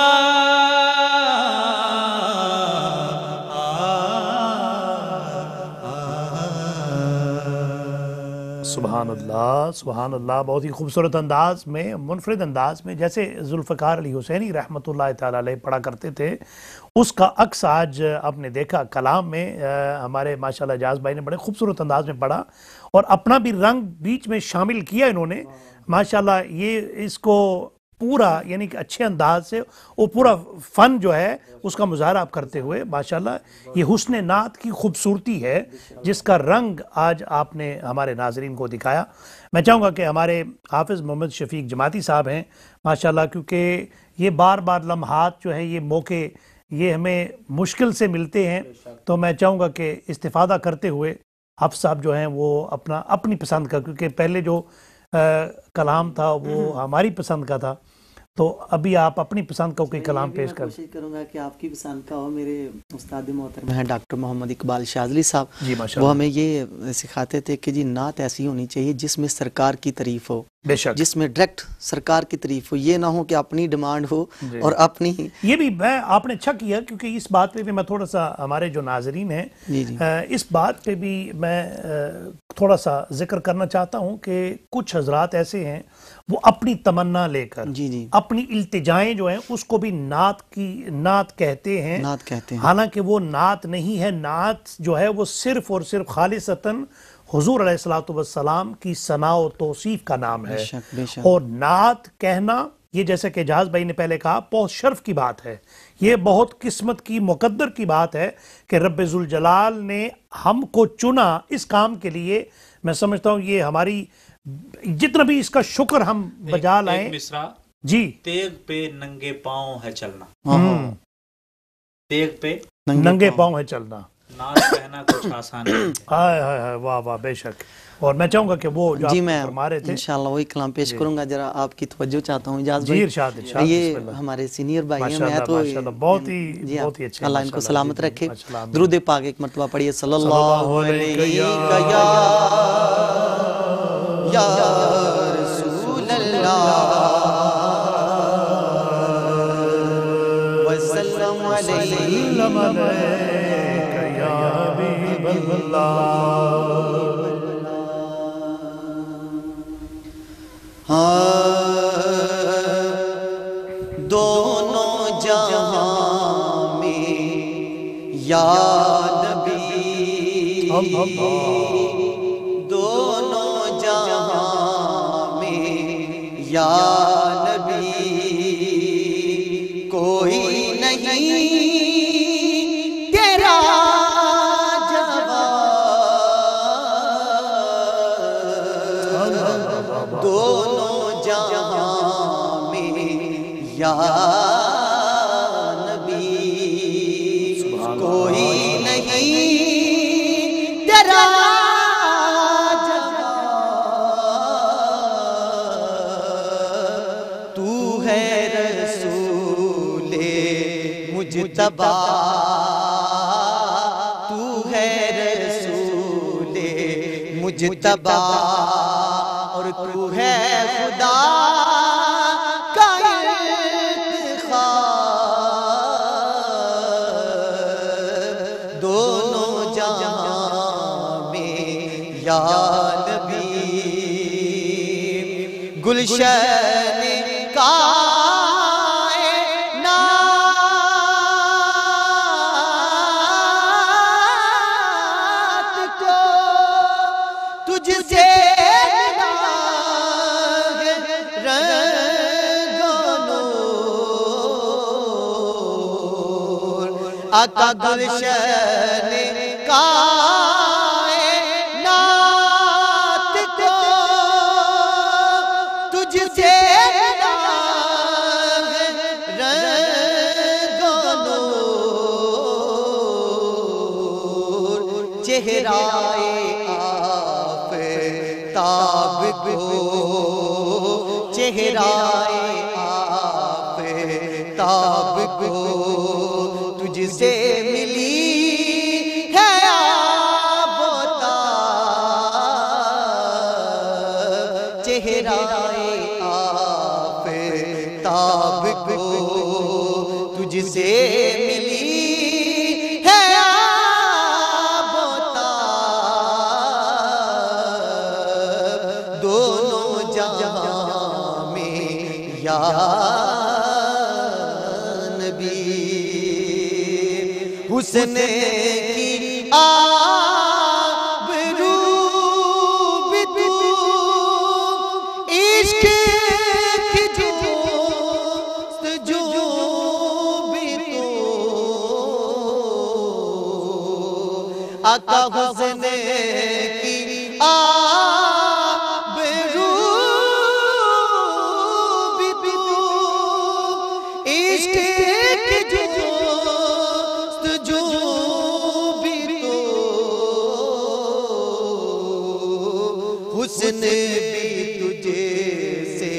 سبحان اللہ سبحان اللہ، بہت ہی خوبصورت انداز میں، منفرد انداز میں، جیسے ذوالفقار علی حسینی رحمۃ اللہ تعالیٰ علیہ پڑھا کرتے تھے، اس کا عکس آج آپ نے دیکھا کلام میں۔ ہمارے ماشاءاللہ اجاز بھائی نے بڑے خوبصورت انداز میں پڑھا اور اپنا بھی رنگ بیچ میں شامل کیا انہوں نے ماشاءاللہ۔ یہ اس کو پورا یعنی کہ اچھے انداز سے وہ پورا فن جو ہے اس کا مظاہرہ آپ کرتے ہوئے ماشاءاللہ، یہ حسن نعت کی خوبصورتی ہے جس کا رنگ آج آپ نے ہمارے ناظرین کو دکھایا۔ میں چاہوں گا کہ ہمارے حافظ محمد شفیق جماعتی صاحب ہیں ماشاءاللہ، کیونکہ یہ بار بار لمحات جو ہیں، یہ موقع یہ ہمیں مشکل سے ملتے ہیں، تو میں چاہوں گا کہ استفادہ کرتے ہوئے حافظ صاحب جو ہیں وہ اپنا اپنی پسند کا، کیونکہ پہلے جو کلام تھا وہ ہماری پسند کا تھا، تو ابھی آپ اپنی پسند کا کوئی کلام پیش کر۔ کوشش کروں گا کہ آپ کی پسند کا ہو۔ میرے استاد محترم ہیں ڈاکٹر محمد اقبال شاذلی صاحب، جی ماشاءاللہ، وہ ہمیں یہ سکھاتے تھے کہ جی نعت ایسی ہونی چاہیے جس میں سرکار کی تعریف ہو، بے شک، جس میں ڈائریکٹ سرکار کی تعریف ہو، یہ نہ ہو کہ اپنی ڈیمانڈ ہو اور اپنی۔ یہ بھی میں آپ نے اچھا کیا، کیونکہ اس بات پہ بھی میں تھوڑا سا ہمارے جو ناظرین ہیں جی جی اس بات پہ بھی میں تھوڑا سا ذکر کرنا چاہتا ہوں کہ کچھ حضرات ایسے ہیں وہ اپنی تمنا لے کر جی جی اپنی التجائیں جو ہیں اس کو بھی نعت کی نعت کہتے ہیں، نعت کہتے ہیں، حالانکہ وہ نعت نہیں ہے۔ نعت جو ہے وہ صرف اور صرف خالصتاً حضور علیہ الصلوۃ والسلام کی ثنا و توصیف کا نام ہے، بے شک بے شک، اور نعت کہنا یہ جیسے کہ اجاز بھائی نے پہلے کہا بہت شرف کی بات ہے، یہ بہت قسمت کی مقدر کی بات ہے کہ رب ذوالجلال نے ہم کو چنا اس کام کے لیے۔ میں سمجھتا ہوں یہ ہماری جتنا بھی اس کا شکر ہم بجا لائیں۔ ایک مصرع، جی، تیغ پہ ننگے پاؤں ہے چلنا، ہم تیغ پہ ننگے پاؤں ہے چلنا، نعت کہنا کچھ آسان نہیں ہے۔ ہائے ہائے ہائے، واہ واہ، بے شک۔ اور میں چاہوں گا کہ وہ جو جی آپ میں فرما رہے تھے، انشاءاللہ وہی کلام پیش کروں گا، ذرا آپ کی توجہ چاہتا ہوں اجاز جی بھائی۔ ارشاد ارشاد، بسم یہ اللہ، ہمارے سینئر بھائی ہیں، میں ماشاءاللہ تو ماشاءاللہ، بہت ہی جی بہت ہی اچھے، اللہ ان کو ماشاءاللہ، سلامت جی، جی، رکھے۔ ماشاءاللہ، آمین۔ درود پاک ایک مرتبہ پڑھیے، صلی اللہ اللہ علیہ علیہ یا یا رسول اللہ وسلم سلم علیہ علیک یا حبیب اللہ۔ دونوں جہاں میں یا نبی، دونوں جہاں میں یا نبی، کوئی نہیں تیرا جواب، دونوں جہاں میں یا نبی، کوئی نہیں تیرا جواب، تو ہے رسول مجتبی، تو ہے رسول مجتبی، اور تو ہے خدا کا انتخاب، دونوں جہاں میں یا نبی، گلشن کائنات کو تجھ سے آقا گلشن کائنات کو تجھ سے رنگ و نور، چہرہ آفتاب ताब को चेहरा ताब को तुझसे मिली है आबोता चेहरा ताब को तुझसे मिली है आबोता दोनों जहां में या हुस्न की आबरू भी तू इश्क की जोस्त जो भी तू आका हुस्न की आबरू भी तू इश्क की हुस्न भी तुझे से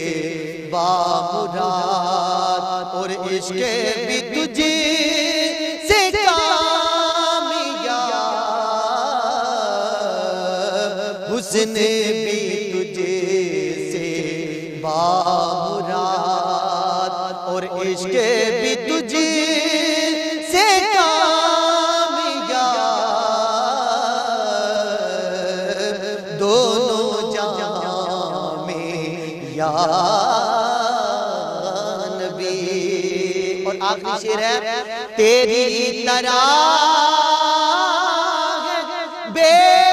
बामुराद और इश्क भी तुझे से कामयाब हुस्न भी तुझे से बामुराद और इश्क भी तुझे से कामयाब दोनों या नबी। और आखिरी शेर है तेरी तरह बे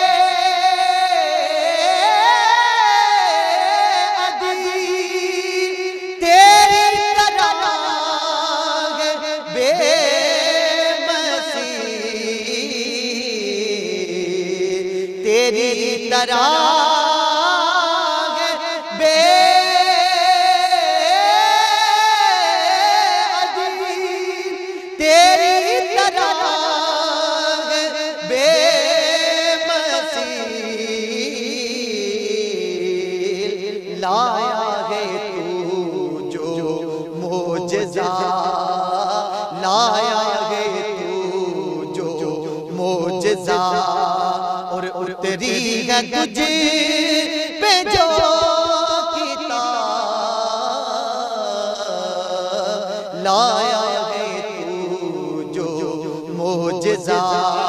तेरी तरह बेबसी तेरी तरह लाया है तू जो मोजज़ा लाया है तू जो मोजज़ा और उतरी है तुझे पे जो किताब लाया है तू जो मोजज़ा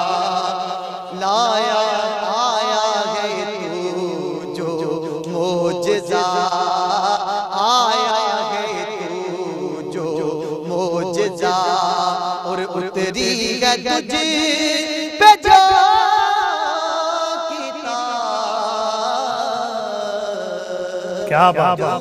लाया आया है तू जो मोजज़ा आया है तू जो मोजज़ा और उतरी है तुझे पे जो किताब क्या बात है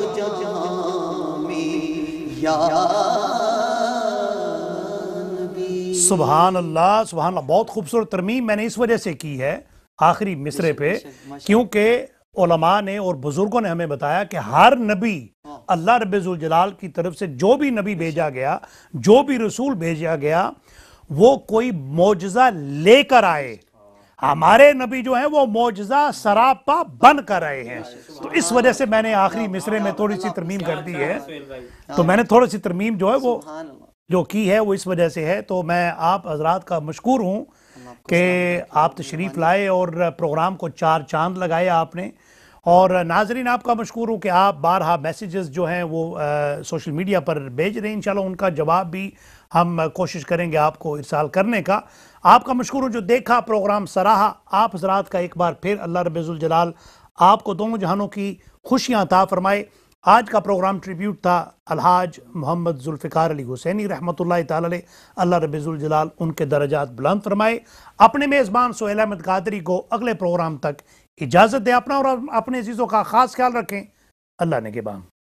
सुभान अल्लाह सुभान अल्लाह। बहुत खूबसूरत तरमीम मैंने इस वजह से की है आखिरी मिसरे पे क्योंकि उलमा ने और बुजुर्गों ने हमें बताया कि हर नबी अल्लाह रब्बुल जलाल की तरफ से जो भी नबी भेजा गया जो भी रसूल भेजा गया वो कोई मौजज़ा लेकर आए। हमारे नबी जो हैं वो मौजज़ा सरापा बन कर आए हैं। तो इस वजह से मैंने आखिरी मिसरे में थोड़ी सी तरमीम कर दी है। तो मैंने थोड़ी सी तरमीम जो है वो जो की है वो इस वजह से है। तो मैं आप हजरात का मशकूर हूँ कि आप तशरीफ़ लाए और प्रोग्राम को चार चांद लगाए आपने। और नाजरीन आपका मशकूर हूँ कि आप बारहा मैसेजेस जो हैं वो आ, सोशल मीडिया पर भेज रहे हैं। इंशाल्लाह उनका जवाब भी हम कोशिश करेंगे आपको इरसाल करने का। आपका मशकूर हूँ जो देखा प्रोग्राम सराहा। आप हजरात का एक बार फिर अल्लाह रब्बुल जलाल आपको दोनों जहानों की खुशियाँ अता फरमाए। आज का प्रोग्राम ट्रिब्यूट था अलहाज मोहम्मद जुल्फ़िकार अली हुसैनी रहमतुल्लाह ताला अलैह। अल्लाह रब्बुल जलाल उनके दर्जात बुलंद फरमाए। अपने मेज़बान सोहेल अहमद कादरी को अगले प्रोग्राम तक इजाज़त दे। अपना और अपने अज़ीज़ों का ख़ास ख्याल रखें। अल्लाह ने के बाम।